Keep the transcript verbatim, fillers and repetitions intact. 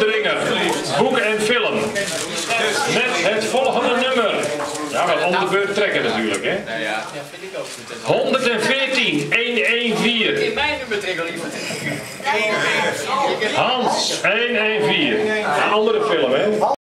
Indringer, boek en film. Met het volgende nummer. Ja, wat om de beurt trekken natuurlijk, hè. honderdveertien, honderdveertien. In mijn nummer trekken liever. Hans, honderdveertien. Een andere film, hè.